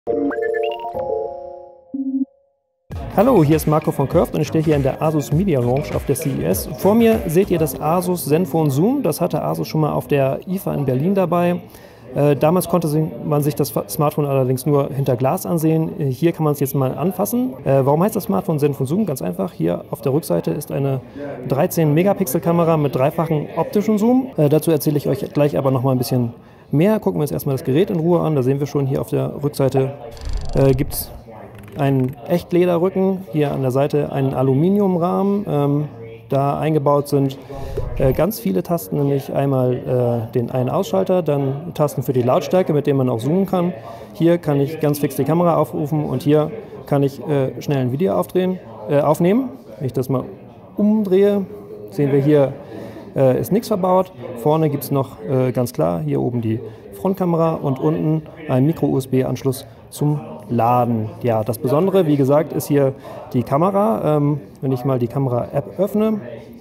Hallo, hier ist Marco von Curved und ich stehe hier in der Asus Media Lounge auf der CES. Vor mir seht ihr das Asus Zenfone Zoom. Das hatte Asus schon mal auf der IFA in Berlin dabei. Damals konnte man sich das Smartphone allerdings nur hinter Glas ansehen. Hier kann man es jetzt mal anfassen. Warum heißt das Smartphone Zenfone Zoom? Ganz einfach. Hier auf der Rückseite ist eine 13-Megapixel-Kamera mit dreifachen optischen Zoom. Dazu erzähle ich euch gleich aber noch mal ein bisschen mehr. Gucken wir uns erstmal das Gerät in Ruhe an. Da sehen wir schon, hier auf der Rückseite gibt es einen Echtlederrücken, hier an der Seite einen Aluminiumrahmen. Da eingebaut sind ganz viele Tasten, nämlich einmal den Ein-Ausschalter, dann Tasten für die Lautstärke, mit denen man auch zoomen kann. Hier kann ich ganz fix die Kamera aufrufen und hier kann ich schnell ein Video aufnehmen. Wenn ich das mal umdrehe, sehen wir hier, ist nichts verbaut. Vorne gibt es noch ganz klar hier oben die Frontkamera und unten ein Micro-USB-Anschluss zum Laden. Ja, das Besondere, wie gesagt, ist hier die Kamera. Wenn ich mal die Kamera-App öffne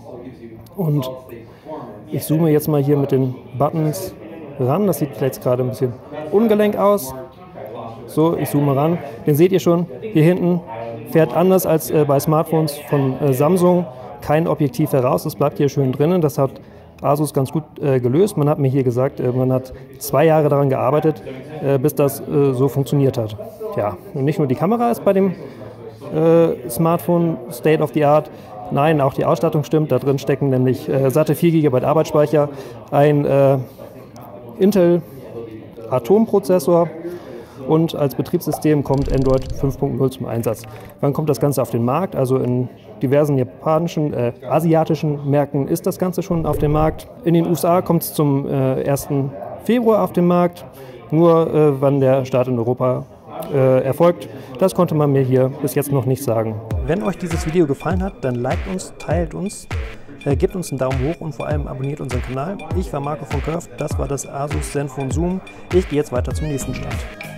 und ich zoome jetzt mal hier mit den Buttons ran, das sieht jetzt gerade ein bisschen ungelenk aus. So, ich zoome ran, den seht ihr schon, hier hinten fährt anders als bei Smartphones von Samsung kein Objektiv heraus, das bleibt hier schön drinnen. Das hat Asus ganz gut gelöst. Man hat mir hier gesagt, man hat 2 Jahre daran gearbeitet, bis das so funktioniert hat. Ja, und nicht nur die Kamera ist bei dem Smartphone State of the Art, nein, auch die Ausstattung stimmt. Da drin stecken nämlich satte 4 GB Arbeitsspeicher, ein Intel Atom-Prozessor und als Betriebssystem kommt Android 5.0 zum Einsatz. Wann kommt das Ganze auf den Markt? Also in diversen japanischen, asiatischen Märkten ist das Ganze schon auf dem Markt. In den USA kommt es zum 1. Februar auf den Markt. Nur wann der Start in Europa erfolgt, das konnte man mir hier bis jetzt noch nicht sagen. Wenn euch dieses Video gefallen hat, dann liked uns, teilt uns, gebt uns einen Daumen hoch und vor allem abonniert unseren Kanal. Ich war Marco von Curved, das war das Asus Zenfone Zoom. Ich gehe jetzt weiter zum nächsten Stand.